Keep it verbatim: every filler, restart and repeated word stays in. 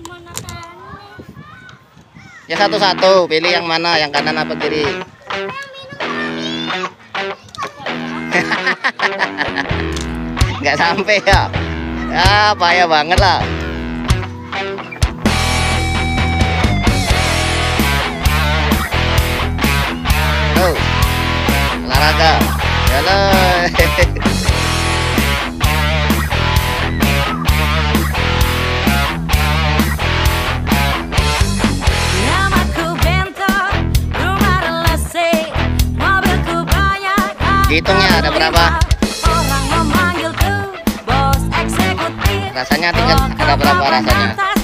Ya satu-satu, pilih yang mana, yang kanan apa kiri? Nggak sampai ya? Ya bahaya banget lah. Oh, olahraga, jalan. Hitungnya ada berapa? Rasanya tinggal ada berapa rasanya?